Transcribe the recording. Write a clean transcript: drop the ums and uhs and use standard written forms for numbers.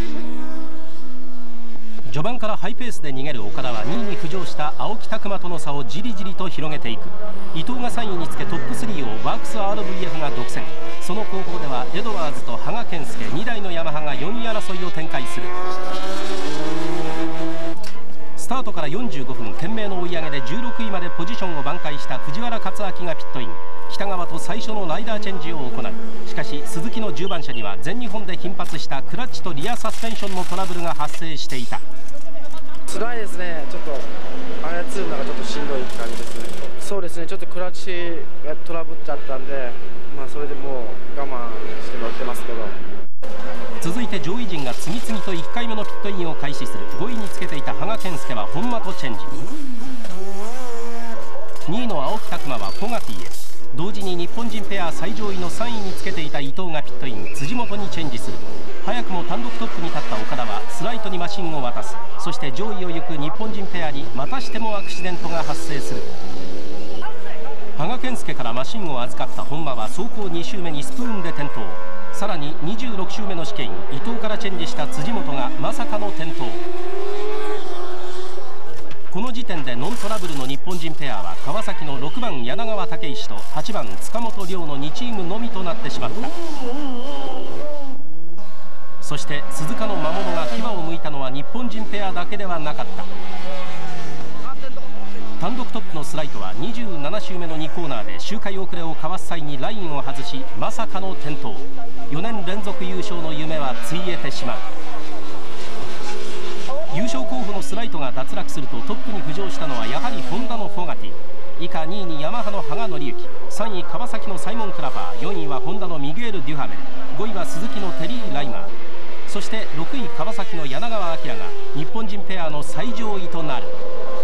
序盤からハイペースで逃げる岡田は2位に浮上した青木拓磨との差をじりじりと広げていく。伊藤が3位につけトップ3をワークス RVF が独占。その後方ではエドワーズと羽賀健介2台のヤマハが4位争いを展開する。スタートから45分懸命の追い上げで16位までポジションを挽回した藤原克明がピットイン。北川と最初のライダーチェンジを行う。しかし鈴木の10番車には全日本で頻発したクラッチとリアサスペンションのトラブルが発生していた。 辛いですね。ちょっと操るのがちょっとしんどい感じですね。そうですね、ちょっとクラッチがトラブっちゃったんで、それでもう我慢して乗ってますけど。 続いて上位陣が次々と1回目のピットインを開始する。5位につけていた羽賀健介は本間とチェンジ。2位の青木拓磨はポガティへ。同時に日本人ペア最上位の3位につけていた伊藤がピットイン。辻元にチェンジする。早くも単独トップに立った岡田はスライトにマシンを渡す。そして上位を行く日本人ペアにまたしてもアクシデントが発生する。羽賀健介からマシンを預かった本間は走行2周目にスプーンで転倒。さらに26周目の試験伊藤からチェンジした辻元がまさかの転倒。この時点でノントラブルの日本人ペアは川崎の6番柳川武石と8番塚本亮の2チームのみとなってしまった。そして鈴鹿の魔物が牙を向いたのは日本人ペアだけではなかった。単独トップのスライトは27周目の2コーナーで周回遅れをかわす際にラインを外しまさかの転倒。4年連続優勝の夢はついえてしまう。優勝候補のスライトが脱落するとトップに浮上したのはやはりホンダのフォガティ。以下2位にヤマハの羽賀紀之、3位川崎のサイモン・クラファー、4位はホンダのミゲール・デュハメル、5位は鈴木のテリー・ライマー、そして6位川崎の柳川明が日本人ペアの最上位となる。